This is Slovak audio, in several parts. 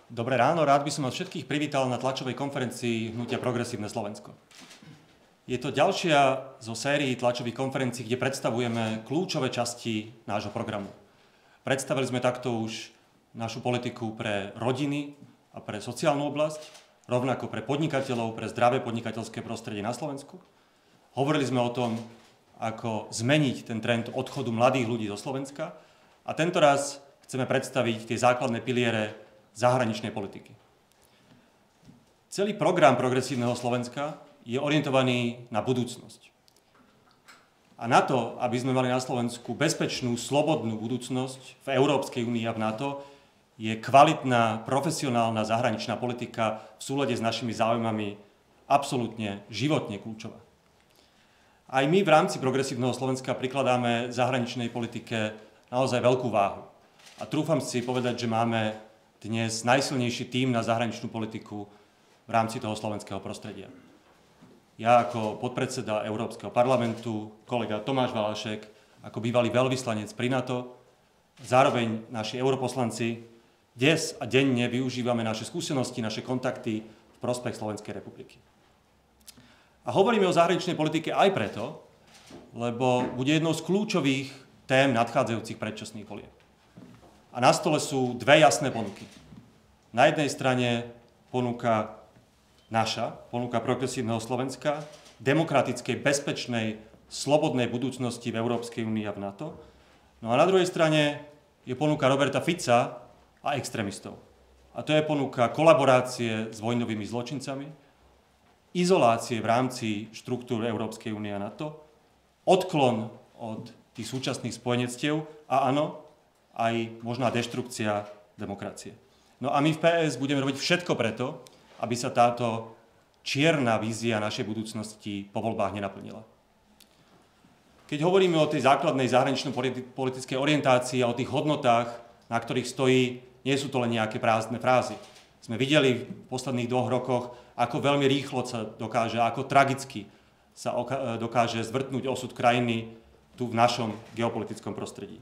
Dobré ráno, rád by som vás všetkých privítal na tlačovej konferencii Hnutia Progresívne Slovensko. Je to ďalšia zo sérii tlačových konferencií, kde predstavujeme kľúčové časti nášho programu. Predstavili sme takto už našu politiku pre rodiny a pre sociálnu oblasť, rovnako pre podnikateľov, pre zdravé podnikateľské prostredie na Slovensku. Hovorili sme o tom, ako zmeniť ten trend odchodu mladých ľudí zo Slovenska a tento raz chceme predstaviť tie základné piliere zahraničnej politiky. Celý program Progresívneho Slovenska je orientovaný na budúcnosť. A na to, aby sme mali na Slovensku bezpečnú, slobodnú budúcnosť v Európskej únii a v NATO, je kvalitná, profesionálna zahraničná politika v súlade s našimi záujmami absolútne životne kľúčová. Aj my v rámci Progresívneho Slovenska prikladáme zahraničnej politike naozaj veľkú váhu. A trúfam si povedať, že máme dnes najsilnejší tím na zahraničnú politiku v rámci toho slovenského prostredia. Ja ako podpredseda Európskeho parlamentu, kolega Tomáš Valašek, ako bývalý veľvyslanec pri NATO, zároveň naši europoslanci, dnes a denne využívame naše skúsenosti, naše kontakty v prospech Slovenskej republiky. A hovoríme o zahraničnej politike aj preto, lebo bude jednou z kľúčových tém nadchádzajúcich predčasných volieb. A na stole sú dve jasné ponuky. Na jednej strane ponuka Progresívneho Slovenska, demokratickej, bezpečnej, slobodnej budúcnosti v Európskej únii a v NATO. No a na druhej strane je ponuka Roberta Fica a extrémistov. A to je ponuka kolaborácie s vojnovými zločincami, izolácie v rámci štruktúr Európskej únie a NATO, odklon od tých súčasných spojenectiev a áno, aj možná deštrukcia demokracie. No a my v PS budeme robiť všetko preto, aby sa táto čierna vízia našej budúcnosti po voľbách nenaplnila. Keď hovoríme o tej základnej zahranično-politickej orientácii a o tých hodnotách, na ktorých stojí, nie sú to len nejaké prázdne frázy. Sme videli v posledných 2 rokoch, ako veľmi rýchlo sa dokáže, ako tragicky sa dokáže zvrtnúť osud krajiny tu v našom geopolitickom prostredí.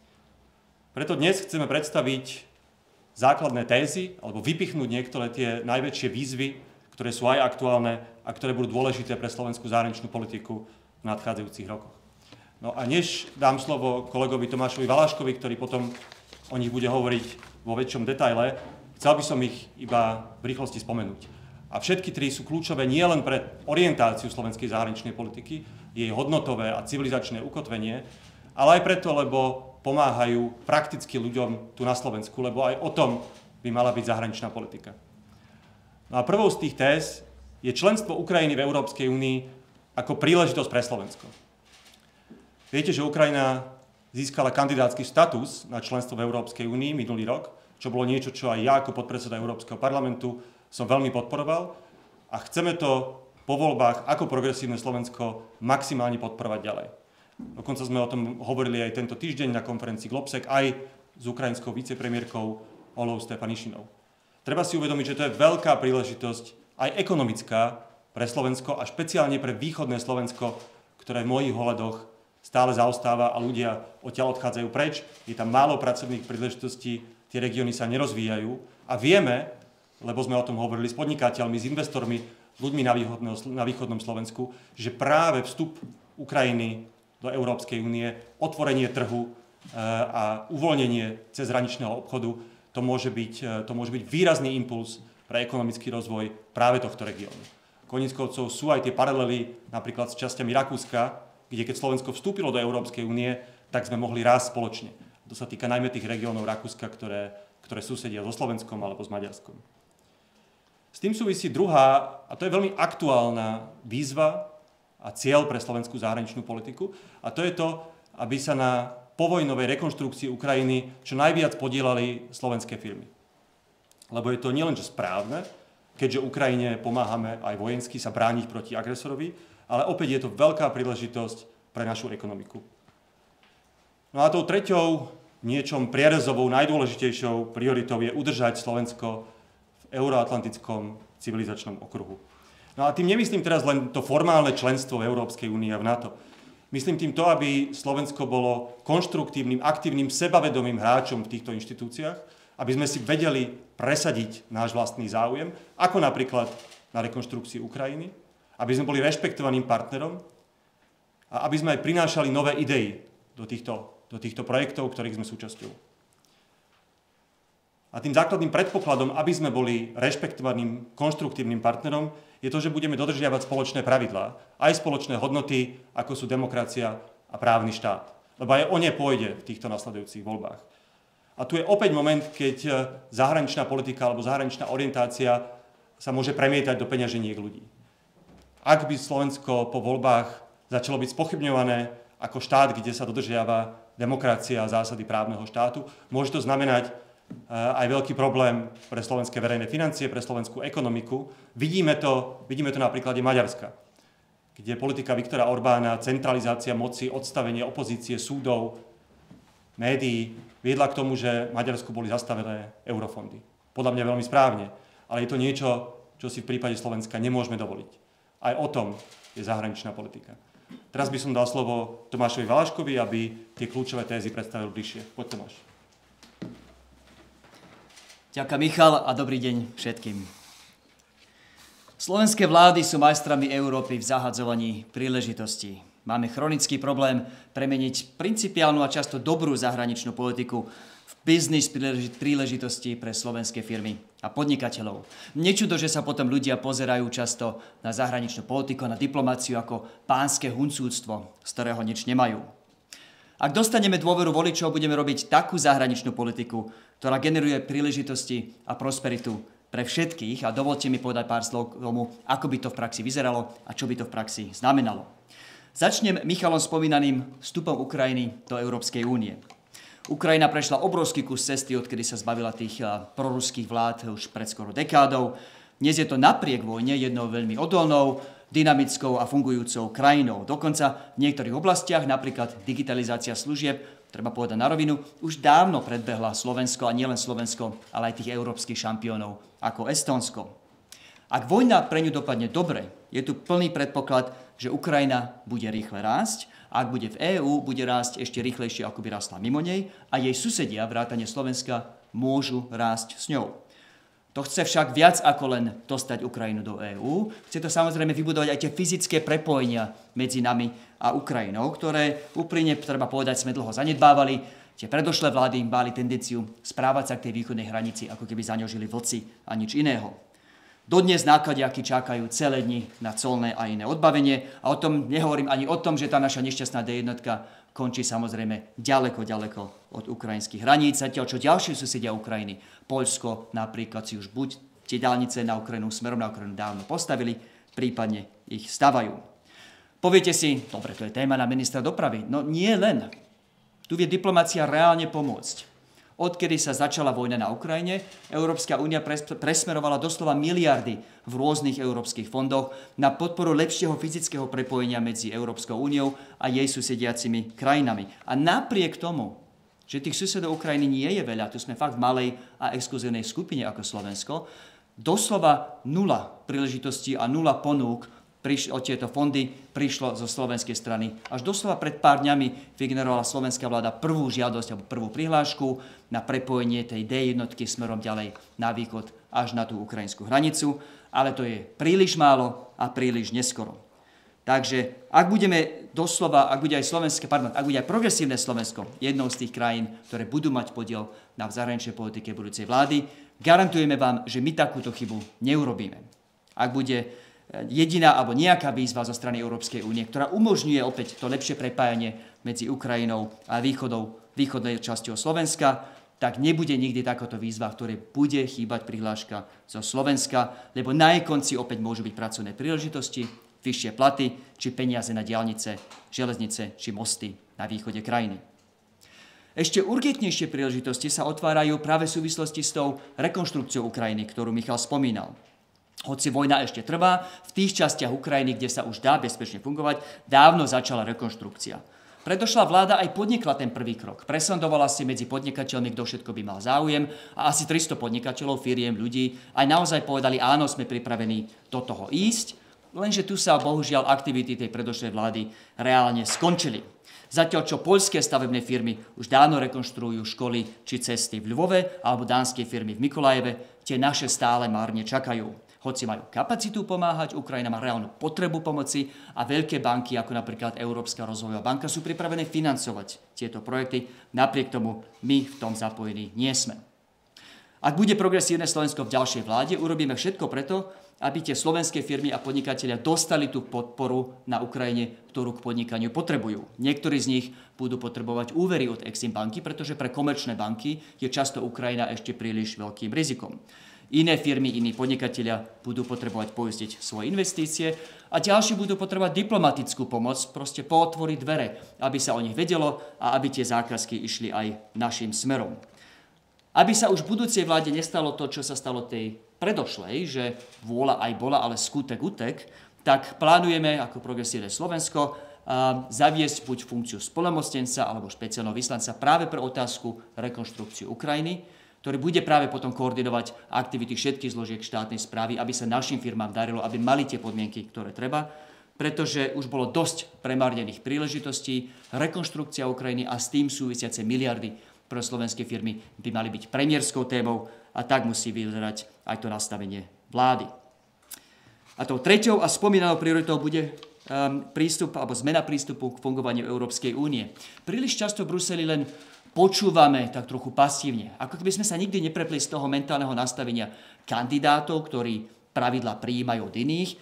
Preto dnes chceme predstaviť základné tézy alebo vypichnúť niektoré tie najväčšie výzvy, ktoré sú aj aktuálne a ktoré budú dôležité pre slovenskú zahraničnú politiku v nadchádzajúcich rokoch. No a než dám slovo kolegovi Tomášovi Valaškovi, ktorý potom o nich bude hovoriť vo väčšom detaile, chcel by som ich iba v rýchlosti spomenúť. A všetky tri sú kľúčové nielen pre orientáciu slovenskej zahraničnej politiky, jej hodnotové a civilizačné ukotvenie, ale aj preto, lebo pomáhajú prakticky ľuďom tu na Slovensku, lebo aj o tom by mala byť zahraničná politika. No a prvou z tých téz je členstvo Ukrajiny v Európskej únii ako príležitosť pre Slovensko. Viete, že Ukrajina získala kandidátsky status na členstvo v Európskej únii minulý rok, čo bolo niečo, čo aj ja ako podpredseda Európskeho parlamentu som veľmi podporoval a chceme to po voľbách ako Progresívne Slovensko maximálne podporovať ďalej. Dokonca sme o tom hovorili aj tento týždeň na konferencii Globsec aj s ukrajinskou vicepremiérkou Olou Stefanišinou. Treba si uvedomiť, že to je veľká príležitosť aj ekonomická pre Slovensko a špeciálne pre východné Slovensko, ktoré v mojich ohľadoch stále zaostáva a ľudia odtiaľ odchádzajú preč. Je tam málo pracovných príležitostí, tie regióny sa nerozvíjajú a vieme, lebo sme o tom hovorili s podnikateľmi, s investormi, ľuďmi na východnom Slovensku, že práve vstup Ukrajiny do Európskej únie, otvorenie trhu a uvoľnenie cezhraničného obchodu, to môže byť výrazný impuls pre ekonomický rozvoj práve tohto regiónu. Koniec koncov sú aj tie paralely napríklad s časťami Rakúska, kde keď Slovensko vstúpilo do Európskej únie, tak sme mohli rásť spoločne. To sa týka najmä tých regiónov Rakúska, ktoré susedia so Slovenskom alebo s Maďarskom. S tým súvisí druhá, a to je veľmi aktuálna výzva a cieľ pre slovenskú zahraničnú politiku, a to je to, aby sa na povojnovej rekonštrukcii Ukrajiny čo najviac podielali slovenské firmy. Lebo je to nielenže správne, keďže Ukrajine pomáhame aj vojensky sa brániť proti agresorovi, ale opäť je to veľká príležitosť pre našu ekonomiku. No a tou treťou, niečom prierezovou, najdôležitejšou prioritou je udržať Slovensko v euroatlantickom civilizačnom okruhu. No a tým nemyslím teraz len to formálne členstvo v Európskej únii a v NATO. Myslím tým to, aby Slovensko bolo konštruktívnym, aktívnym, sebavedomým hráčom v týchto inštitúciách, aby sme si vedeli presadiť náš vlastný záujem, ako napríklad na rekonštrukcii Ukrajiny, aby sme boli rešpektovaným partnerom a aby sme aj prinášali nové idei do týchto projektov, ktorých sme súčasťou. A tým základným predpokladom, aby sme boli rešpektovaným, konštruktívnym partnerom, je to, že budeme dodržiavať spoločné pravidlá, aj spoločné hodnoty, ako sú demokracia a právny štát. Lebo aj o ne pôjde v týchto nasledujúcich voľbách. A tu je opäť moment, keď zahraničná politika alebo zahraničná orientácia sa môže premietať do peňaženiek ľudí. Ak by Slovensko po voľbách začalo byť spochybňované ako štát, kde sa dodržiava demokracia a zásady právneho štátu, môže to znamenať aj veľký problém pre slovenské verejné financie, pre slovenskú ekonomiku. Vidíme to na príklade Maďarska, kde politika Viktora Orbána, centralizácia moci, odstavenie opozície, súdov, médií viedla k tomu, že v Maďarsku boli zastavené eurofondy. Podľa mňa veľmi správne, ale je to niečo, čo si v prípade Slovenska nemôžeme dovoliť. Aj o tom je zahraničná politika. Teraz by som dal slovo Tomášovi Valaškovi, aby tie kľúčové tézy predstavil bližšie. Poď, Tomáš. Ďakujem, Michal, a dobrý deň všetkým. Slovenské vlády sú majstrami Európy v zahadzovaní príležitostí. Máme chronický problém premeniť principiálnu a často dobrú zahraničnú politiku v biznis príležitosti pre slovenské firmy a podnikateľov. Nečudo, že sa potom ľudia pozerajú často na zahraničnú politiku a na diplomáciu ako pánske huncúctvo, z ktorého nič nemajú. Ak dostaneme dôveru voličov, budeme robiť takú zahraničnú politiku, ktorá generuje príležitosti a prosperitu pre všetkých. A dovolte mi povedať pár slov k tomu, ako by to v praxi vyzeralo a čo by to v praxi znamenalo. Začnem Michalom spomínaným vstupom Ukrajiny do Európskej únie. Ukrajina prešla obrovský kus cesty, odkedy sa zbavila tých proruských vlád už pred skoro dekádou. Dnes je to napriek vojne jednou veľmi odolnou, dynamickou a fungujúcou krajinou. Dokonca v niektorých oblastiach, napríklad digitalizácia služieb, treba povedať na rovinu, už dávno predbehla Slovensko, a nielen Slovensko, ale aj tých európskych šampiónov ako Estónsko. Ak vojna pre ňu dopadne dobre, je tu plný predpoklad, že Ukrajina bude rýchle rásť, a ak bude v EÚ, bude rásť ešte rýchlejšie, ako by rastla mimo nej, a jej susedia, vrátane Slovenska, môžu rásť s ňou. To chce však viac ako len dostať Ukrajinu do EÚ. Chce to samozrejme vybudovať aj tie fyzické prepojenia medzi nami a Ukrajinou, ktoré úprimne, treba povedať, sme dlho zanedbávali. Tie predošlé vlády mali tendenciu správať sa k tej východnej hranici, ako keby za ňou žili vlci a nič iného. Dodnes nákladiaky čakajú celé dni na colné a iné odbavenie a o tom nehovorím ani o tom, že tá naša nešťastná D1 končí samozrejme ďaleko od ukrajinských hraníc. Zatiaľ čo ďalšie susedia Ukrajiny, Poľsko napríklad, si už buď tie diaľnice na Ukrajinu, smerom na Ukrajinu dávno postavili, prípadne ich stavajú. Poviete si, dobre, to je téma na ministra dopravy. No nie len. Tu vie diplomácia reálne pomôcť. Odkedy sa začala vojna na Ukrajine, Európska únia presmerovala doslova miliardy v rôznych európskych fondoch na podporu lepšieho fyzického prepojenia medzi Európskou úniou a jej susediacimi krajinami. A napriek tomu, že tých susedov Ukrajiny nie je veľa, tu sme fakt v malej a exkluzívnej skupine ako Slovensko, doslova nula príležitostí a nula ponúk o tieto fondy prišlo zo slovenskej strany. Až doslova pred pár dňami vygenerovala slovenská vláda prvú žiadosť alebo prvú prihlášku na prepojenie tej D1 smerom ďalej na východ až na tú ukrajinskú hranicu, ale to je príliš málo a príliš neskoro. Takže ak bude aj progresívne Slovensko jednou z tých krajín, ktoré budú mať podiel na zahraničnej politike budúcej vlády, garantujeme vám, že my takúto chybu neurobíme. Ak bude jediná alebo nejaká výzva zo strany Európskej únie, ktorá umožňuje opäť to lepšie prepájanie medzi Ukrajinou a východnej časťou Slovenska, tak nebude nikdy takáto výzva, v ktorej bude chýbať prihláška zo Slovenska, lebo na jej konci opäť môžu byť pracovné príležitosti, vyššie platy, či peniaze na diaľnice, železnice, či mosty na východe krajiny. Ešte urgentnejšie príležitosti sa otvárajú práve v súvislosti s tou rekonštrukciou Ukrajiny, ktorú Michal spomínal. Hoci vojna ešte trvá, v tých častiach Ukrajiny, kde sa už dá bezpečne fungovať, dávno začala rekonštrukcia. Predošlá vláda aj podnikla ten prvý krok. Presondovala si medzi podnikateľmi, kto všetko by mal záujem, a asi 300 podnikateľov, firiem, ľudí aj naozaj povedali, áno, sme pripravení do toho ísť. Lenže tu sa bohužiaľ aktivity tej predošlej vlády reálne skončili. Zatiaľ, čo poľské stavebné firmy už dávno rekonštruujú školy či cesty v Lvove alebo dánske firmy v Mykolajeve, tie naše stále márne čakajú. Hoci majú kapacitu pomáhať, Ukrajina má reálnu potrebu pomoci a veľké banky, ako napríklad Európska rozvojová banka, sú pripravené financovať tieto projekty. Napriek tomu my v tom zapojení nie sme. Ak bude progresívne Slovensko v ďalšej vláde, urobíme všetko preto, aby tie slovenské firmy a podnikatelia dostali tú podporu na Ukrajine, ktorú k podnikaniu potrebujú. Niektorí z nich budú potrebovať úvery od Exim banky, pretože pre komerčné banky je často Ukrajina ešte príliš veľkým rizikom. Iné firmy, iní podnikatelia budú potrebovať poistiť svoje investície a ďalší budú potrebovať diplomatickú pomoc, proste pootvoriť dvere, aby sa o nich vedelo a aby tie zákazky išli aj našim smerom. Aby sa už v budúcej vláde nestalo to, čo sa stalo tej predošlej, že vôľa aj bola, ale skutek utek, tak plánujeme ako Progresívne Slovensko zaviesť buď funkciu splnomocnenca alebo špeciálneho vyslanca práve pre otázku rekonštrukciu Ukrajiny, ktorý bude práve potom koordinovať aktivity všetkých zložiek štátnej správy, aby sa našim firmám darilo, aby mali tie podmienky, ktoré treba, pretože už bolo dosť premárnených príležitostí. Rekonštrukcia Ukrajiny a s tým súvisiace miliardy pre slovenské firmy by mali byť premiérskou témou a tak musí vyzerať aj to nastavenie vlády. A tou treťou a spomínanou prioritou bude prístup alebo zmena prístupu k fungovaniu Európskej únie. Príliš často v Bruseli len počúvame tak trochu pasívne. Ako keby sme sa nikdy neprepli z toho mentálneho nastavenia kandidátov, ktorí pravidla prijímajú od iných,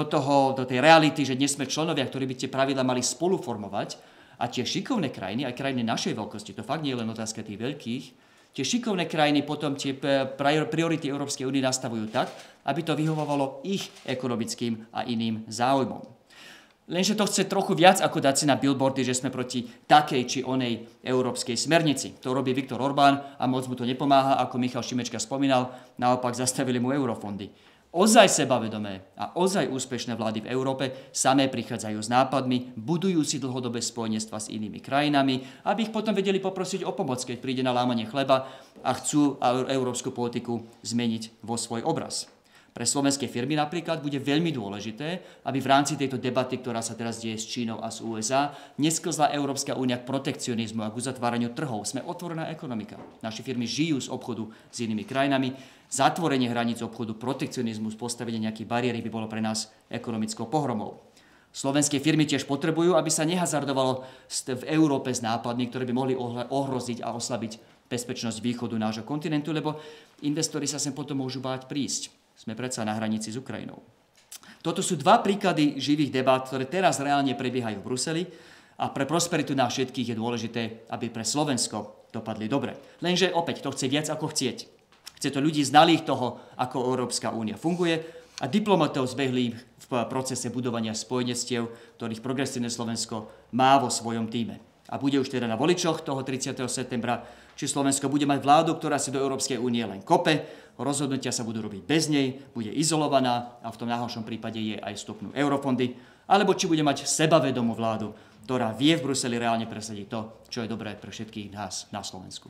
do tej reality, že dnes sme členovia, ktorí by tie pravidla mali spoluformovať. A tie šikovné krajiny, aj krajiny našej veľkosti, to fakt nie je len otázka tých veľkých, tie šikovné krajiny potom tie priority Európskej únie nastavujú tak, aby to vyhovovalo ich ekonomickým a iným záujmom. Lenže to chce trochu viac ako dať si na billboardy, že sme proti takej či onej európskej smernici. To robí Viktor Orbán a moc mu to nepomáha, ako Michal Šimečka spomínal, naopak zastavili mu eurofondy. Ozaj sebavedomé a ozaj úspešné vlády v Európe samé prichádzajú s nápadmi, budujú si dlhodobé spojenectva s inými krajinami, aby ich potom vedeli poprosiť o pomoc, keď príde na lámanie chleba a chcú európsku politiku zmeniť vo svoj obraz. Pre slovenské firmy napríklad bude veľmi dôležité, aby v rámci tejto debaty, ktorá sa teraz deje s Čínou a s USA, nesklzla Európska únia k protekcionizmu a k uzatváraniu trhov. Sme otvorená ekonomika. Naše firmy žijú z obchodu s inými krajinami. Zatvorenie hraníc obchodu, protekcionizmus, postavenie nejakých bariéry by bolo pre nás ekonomickou pohromou. Slovenské firmy tiež potrebujú, aby sa nehazardovalo v Európe s nápadmi, ktoré by mohli ohroziť a oslabiť bezpečnosť východu nášho kontinentu, lebo investori sa sem potom môžu báť prísť. Sme predsa na hranici s Ukrajinou. Toto sú dva príklady živých debát, ktoré teraz reálne prebiehajú v Bruseli a pre prosperitu nás všetkých je dôležité, aby pre Slovensko dopadli dobre. Lenže opäť to chce viac ako chcieť. Chce to ľudí znalých toho, ako Európska únia funguje a diplomatov zbehlých v procese budovania spojenectiev, ktorých Progresívne Slovensko má vo svojom tíme. A bude už teda na voličoch toho 30. septembra, či Slovensko bude mať vládu, ktorá si do Európskej únie len kope, rozhodnutia sa budú robiť bez nej, bude izolovaná a v tom najhoršom prípade je aj stopnú eurofondy, alebo či bude mať sebavedomú vládu, ktorá vie v Bruseli reálne presadiť to, čo je dobré pre všetkých nás na Slovensku.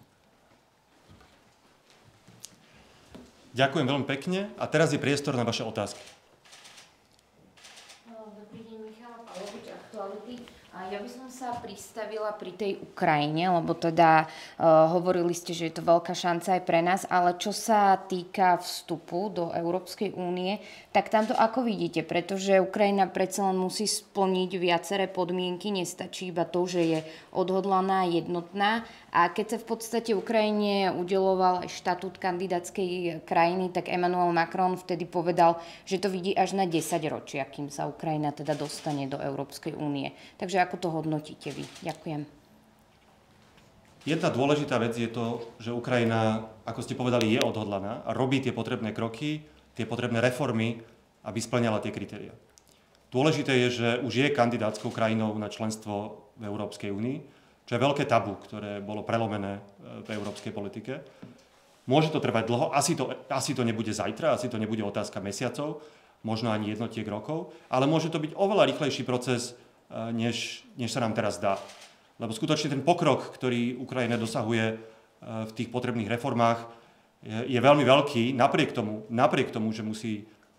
Ďakujem veľmi pekne a teraz je priestor na vaše otázky. Dobrý deň, Michal Pavlovič, Aktuality. Ja by som sa pristavila pri tej Ukrajine, lebo teda hovorili ste, že je to veľká šanca aj pre nás, ale čo sa týka vstupu do Európskej únie, tak tamto ako vidíte, pretože Ukrajina predsa len musí splniť viaceré podmienky, nestačí iba to, že je odhodlaná, jednotná. A keď sa v podstate Ukrajine udeľoval štatút kandidátskej krajiny, tak Emmanuel Macron vtedy povedal, že to vidí až na 10 ročia, kým sa Ukrajina teda dostane do Európskej únie. Takže ako to hodnotíte vy? Ďakujem. Jedna dôležitá vec je to, že Ukrajina, ako ste povedali, je odhodlaná a robí tie potrebné kroky, tie potrebné reformy, aby spĺňala tie kritériá. Dôležité je, že už je kandidátskou krajinou na členstvo v Európskej únii, čo je veľké tabu, ktoré bolo prelomené v európskej politike. Môže to trvať dlho, asi to nebude zajtra, asi to nebude otázka mesiacov, možno ani jednotiek rokov, ale môže to byť oveľa rýchlejší proces, než sa nám teraz dá. Lebo skutočne ten pokrok, ktorý Ukrajina dosahuje v tých potrebných reformách, je veľmi veľký, napriek tomu, že musí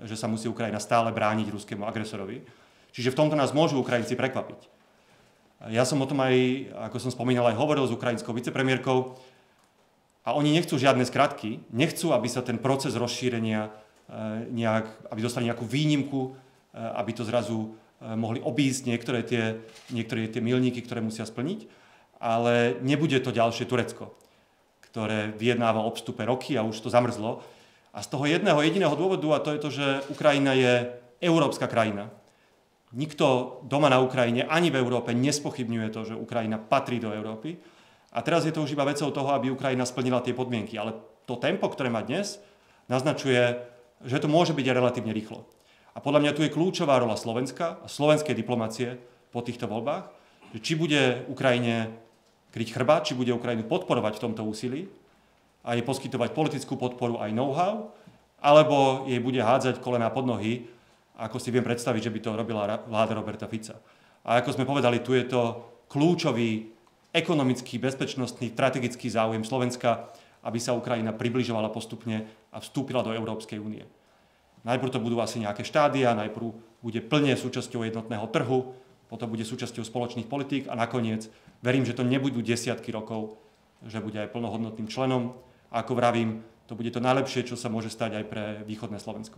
že sa musí Ukrajina stále brániť ruskému agresorovi. Čiže v tomto nás môžu Ukrajinci prekvapiť. Ja som o tom aj, ako som spomínal, aj hovoril s ukrajinskou vicepremiérkou a oni nechcú žiadne skratky, nechcú, aby sa ten proces rozšírenia aby dostali nejakú výnimku, aby to zrazu mohli obísť niektoré tie milníky, ktoré musia splniť, ale nebude to ďalšie Turecko, ktoré vyjednáva o vstupe roky a už to zamrzlo. A z toho jedného jediného dôvodu, a to je to, že Ukrajina je európska krajina. Nikto doma na Ukrajine ani v Európe nespochybňuje to, že Ukrajina patrí do Európy. A teraz je to už iba vecou toho, aby Ukrajina splnila tie podmienky. Ale to tempo, ktoré má dnes, naznačuje, že to môže byť aj relatívne rýchlo. A podľa mňa tu je kľúčová rola Slovenska a slovenskej diplomacie po týchto voľbách, že či bude Ukrajine kryť chrbát, či bude Ukrajinu podporovať v tomto úsilí a jej poskytovať politickú podporu aj know-how, alebo jej bude hádzať kolená pod nohy, ako si viem predstaviť, že by to robila vláda Roberta Fica. A ako sme povedali, tu je to kľúčový ekonomický, bezpečnostný, strategický záujem Slovenska, aby sa Ukrajina približovala postupne a vstúpila do Európskej únie. Najprv to budú asi nejaké štádia, najprv bude plne súčasťou jednotného trhu, potom bude súčasťou spoločných politík a nakoniec verím, že to nebudú desiatky rokov, že bude aj plnohodnotným členom. A ako vravím, to bude to najlepšie, čo sa môže stať aj pre východné Slovensko.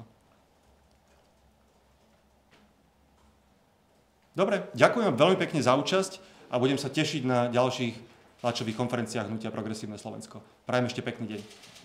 Dobre, ďakujem veľmi pekne za účasť a budem sa tešiť na ďalších tlačových konferenciách Hnutia Progresívne Slovensko. Prajem ešte pekný deň.